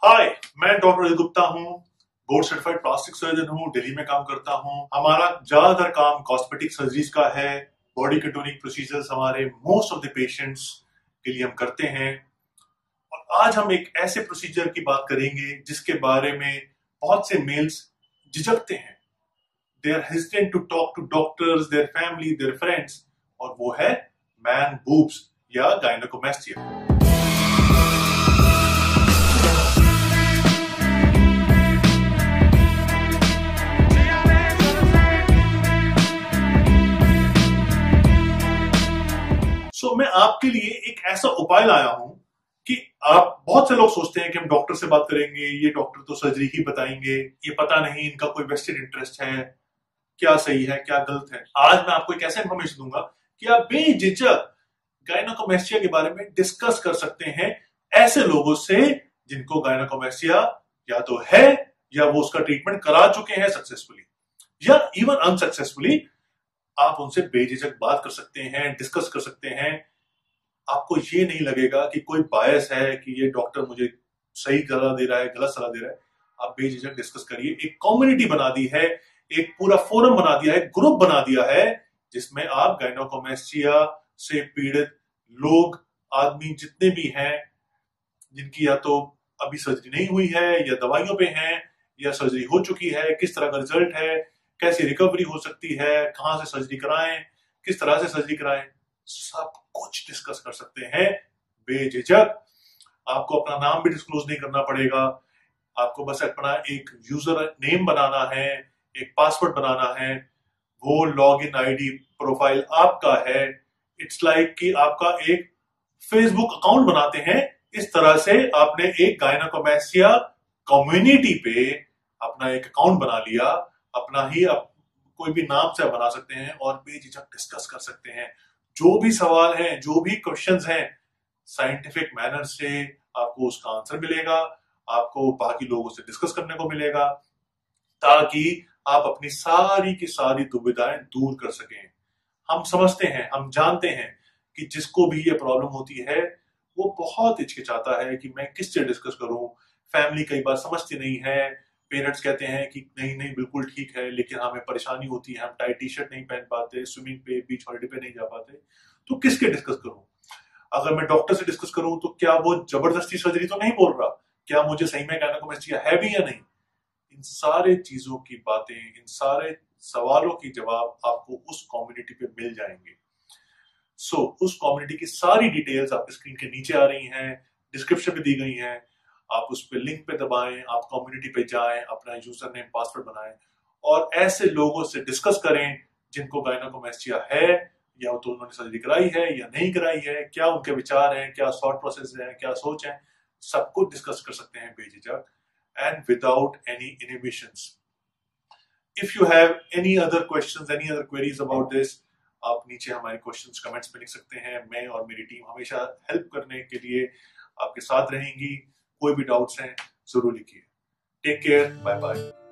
हाय, मैं डॉक्टर अजय गुप्ता हूँ। Board certified plastic surgeon हूँ, दिल्ली में काम करता हूँ। हमारा ज्यादातर काम कॉस्मेटिक सर्जरीज का है। बॉडी कंटूरिंग प्रोसीजर्स हमारे मोस्ट ऑफ द पेशेंट्स के लिए हम करते हैं। और आज हम एक ऐसे प्रोसीजर की बात करेंगे जिसके बारे में बहुत से मेल्स झिझकते हैं। They are hesitant to talk to doctors, their family, their friends, और वो है मैन बूब्स या गायनेकोमेस्टिया। मैं आपके लिए एक ऐसा उपाय लाया हूं कि आप बहुत से लोग सोचते हैं कि हम डॉक्टर से बात करेंगे, ये डॉक्टर तो सर्जरी ही बताएंगे, ये पता नहीं इनका कोई वेस्टेड इंटरेस्ट है, क्या सही है क्या गलत है। आज मैं आपको एक ऐसा इंफॉर्मेशन दूंगा कि आप बेझिझक गायनेकोमेस्टिया के बारे में डिस्कस कर सकते हैं ऐसे लोगों से जिनको गायनेकोमेस्टिया या तो है या वो उसका ट्रीटमेंट करा चुके हैं सक्सेसफुली या इवन अनसक्सेसफुली। आप उनसे बेझिझक बात कर सकते हैं, डिस्कस कर सकते हैं। आपको ये नहीं लगेगा कि कोई बायस है कि ये डॉक्टर मुझे सही सलाह दे रहा है, गलत सलाह दे रहा है। आप बेझिझक डिस्कस करिए। एक कम्युनिटी बना दी है, एक पूरा फोरम बना दिया है, ग्रुप बना दिया है जिसमें आप गायनेकोमेस्टिया से पीड़ित लोग, आदमी जितने भी हैं जिनकी या तो अभी सर्जरी नहीं हुई है या दवाइयों पे हैं या सर्जरी हो चुकी है, किस तरह का रिजल्ट है, कैसी रिकवरी हो सकती है, कहां से सर्जरी कराएं, किस तरह से सर्जरी कराएं, सब कुछ डिस्कस कर सकते हैं बेझिझक। आपको अपना नाम भी डिस्क्लोज नहीं करना पड़ेगा। आपको बस अपना एक यूजर नेम बनाना है, एक पासवर्ड बनाना है, वो लॉगिन आईडी प्रोफाइल आपका है। इट्स लाइक कि आपका एक फेसबुक अकाउंट बनाते हैं, इस तरह से आपने एक गायनेकोमेस्टिया कम्युनिटी पे अपना एक अकाउंट बना लिया। अपना ही कोई भी नाम से बना सकते हैं और बेझिझक डिस्कस कर सकते हैं। जो भी सवाल हैं, जो भी क्वेश्चंस हैं, साइंटिफिक मैनर से आपको उसका आंसर मिलेगा, आपको बाकी लोगों से डिस्कस करने को मिलेगा, ताकि आप अपनी सारी की सारी दुविधाएं दूर कर सकें। हम समझते हैं, हम जानते हैं कि जिसको भी ये प्रॉब्लम होती है वो बहुत हिचकिचाता है कि मैं किससे डिस्कस करूं। फैमिली कई बार समझती नहीं है, पेरेंट्स कहते हैं कि नहीं नहीं बिल्कुल ठीक है, लेकिन हमें परेशानी होती है, हम टाइट टी शर्ट नहीं पहन पाते, स्विमिंग पे, बीच हॉलिडे पे नहीं जा पाते, तो किसके डिस्कस करूं। अगर मैं डॉक्टर से डिस्कस करूं तो क्या वो जबरदस्ती सर्जरी तो नहीं बोल रहा, क्या मुझे सही में गायनेकोमेस्टिया है भी या नहीं। इन सारे चीजों की बातें, इन सारे सवालों की जवाब आपको उस कम्युनिटी पे मिल जाएंगे। उस कम्युनिटी की सारी डिटेल्स आपके स्क्रीन के नीचे आ रही हैं, डिस्क्रिप्शन में दी गई हैं। आप उस पे लिंक पे दबाएं, आप कम्युनिटी पे जाएं, अपना यूजर नेम पासवर्ड बनाएं और ऐसे लोगों से डिस्कस करें जिनको गायनेकोमेस्टिया है या तो उन्होंने सर्जरी कराई है या नहीं कराई है, क्या उनके विचार हैं, क्या थॉट प्रोसेस है, क्या सोच है, सब कुछ डिस्कस कर सकते हैं बेझिझक and without any inhibitions. If you have any other questions, any other queries about this, आप नीचे हमारे क्वेश्चंस कमेंट्स में लिख सकते हैं। मैं और मेरी टीम हमेशा हेल्प करने के लिए आपके साथ रहेंगी। कोई भी डाउट्स हैं जरूर लिखिए। Take care, bye bye.